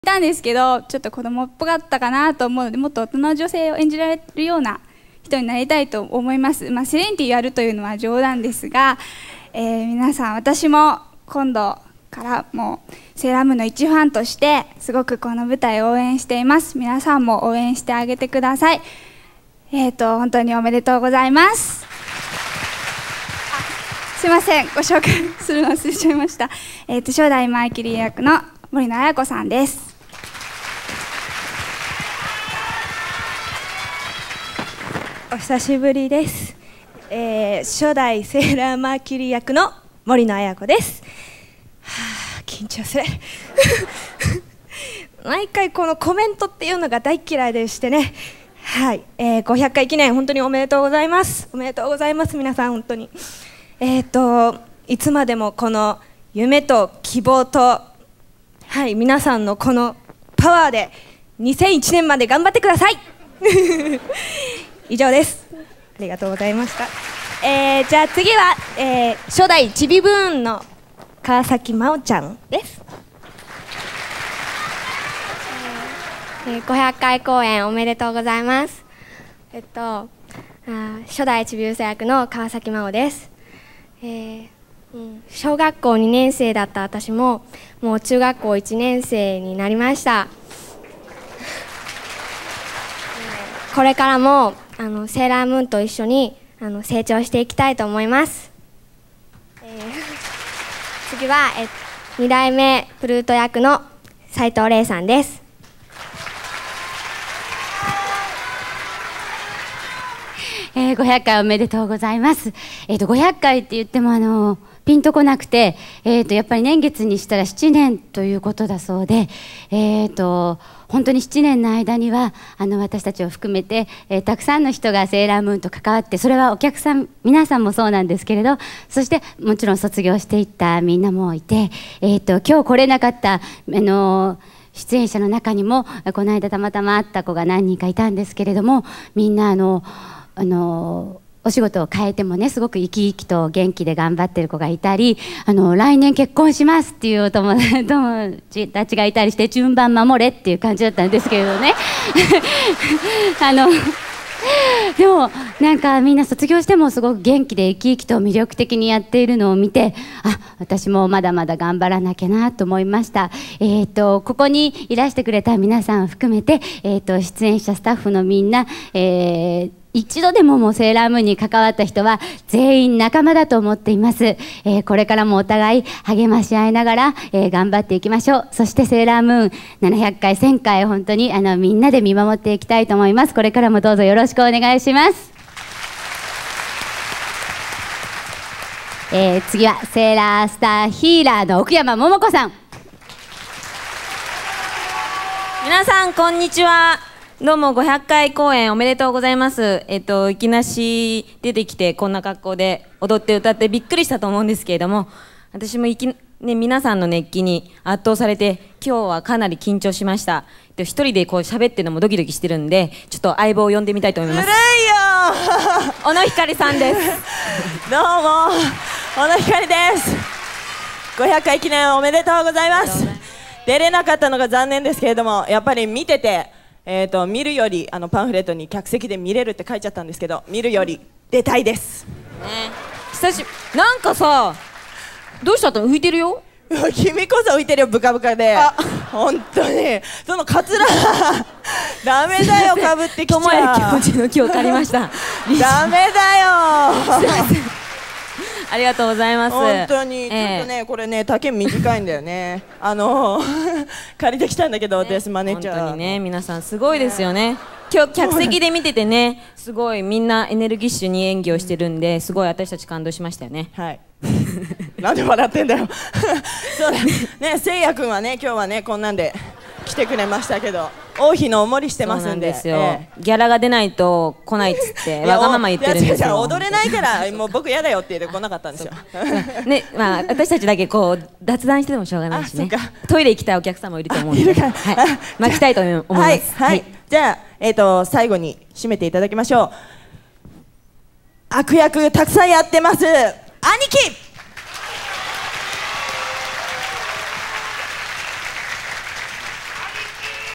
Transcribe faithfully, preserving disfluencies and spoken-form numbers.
たんですけど、ちょっと子供っぽかったかなと思うので、もっと大人の女性を演じられるような人になりたいと思います。まあ、セレンティやるというのは冗談ですが、えー、皆さん、私も今度からもうセーラームーンの一ファンとしてすごくこの舞台を応援しています。皆さんも応援してあげてください。えーと本当におめでとうございます。すいません、ご紹介するの忘れちゃいました。えーと初代マイキリ役の森野彩子さんです。 お久しぶりです、えー、初代セーラーマーキュリー役の森野彩子です。はあ、緊張する毎回このコメントっていうのが大嫌いでしてね。はい、えー、ごひゃっかい記念本当におめでとうございます。おめでとうございます皆さん。本当にえっといつまでもこの夢と希望と、はい、皆さんのこのパワーでにせんいちねんまで頑張ってください以上です。ありがとうございました。えー、じゃあ次は、えー、初代ちびブーンの川崎真央ちゃんです。 えー、ごひゃっかい公演おめでとうございます。えっとあ初代ちびうさ役の川崎真央です。えーうん、小学校にねん生だった私ももう中学校いちねん生になりましたこれからもあのセーラームーンと一緒にあの成長していきたいと思います。えー、次はえにだいめプルート役の斉藤玲さんです。 えー、ごひゃっかいおめでとうございます。えー、とごひゃっかいって言ってもあのピンとこなくて、えー、とやっぱり年月にしたらななねんということだそうで、えー、と本当にななねんの間にはあの私たちを含めて、えー、たくさんの人がセーラームーンと関わって、それはお客さん皆さんもそうなんですけれど、そしてもちろん卒業していったみんなもいて、えー、と今日来れなかったあの出演者の中にもこの間たまたま会った子が何人かいたんですけれども、みんなあのあのお仕事を変えてもねすごく生き生きと元気で頑張ってる子がいたり、あの来年結婚しますっていうお友達たちがいたりして、順番守れっていう感じだったんですけれどねあのでもなんかみんな卒業してもすごく元気で生き生きと魅力的にやっているのを見て、あ、私もまだまだ頑張らなきゃなと思いました。えーとここにいらしてくれた皆さんを含めて、えーと出演者スタッフのみんな、えー一度でももうセーラームーンに関わった人は全員仲間だと思っています。えー、これからもお互い励まし合いながら、えー、頑張っていきましょう。そしてセーラームーンななひゃっかいせんかい本当にあのみんなで見守っていきたいと思います。これからもどうぞよろしくお願いします。えー、次はセーラースターヒーラーの奥山桃子さん。 皆さんこんにちは。どうもごひゃっかい公演おめでとうございます。えっといきなし出てきてこんな格好で踊って歌ってびっくりしたと思うんですけれども、私もいき、ね、皆さんの熱気に圧倒されて今日はかなり緊張しました。一人でこう喋ってるのもドキドキしてるんで、ちょっと相棒を呼んでみたいと思います。 ずるいよ小野ひかりさんですどうも小野ひかりです。ごひゃっかい記念おめでとうございます。出れなかったのが残念ですけれども、やっぱり見ててえーと見るより、あのパンフレットに客席で見れるって書いちゃったんですけど、見るより出たいです、 ね、久しなんかさ、どうしたの？浮いてるよ君こそ浮いてるよ、ブカブカで。本当にそのカツラダメだよ、かぶってきちゃう。 友也気持ちの気を借りましたダメだよありがとうございます。 本当に、ちょっとね、これね、丈短いんだよね。あの借りてきたんだけど、私マネージャー。 本当にね、皆さんすごいですよね。今日客席で見ててね、すごいみんなエネルギッシュに演技をしてるんで、すごい私たち感動しましたよね。 はい。なんで笑ってんだよ。そうだね、せいやくんはね、今日はね、こんなんで来てくれましたけど、王妃のおもりしてますんで。 そうなんですよ、ええ、ギャラが出ないと来ないっつってわがまま言ってるんですよ。 踊れないからもう僕嫌だよって言って来なかったんですよね、まあ私たちだけこう雑談しててもしょうがないしね。トイレ行きたいお客さんもいると思うんで、はい、巻きたいと思います。 はい、はい、じゃあ、えーと最後に締めていただきましょう。悪役たくさんやってます兄貴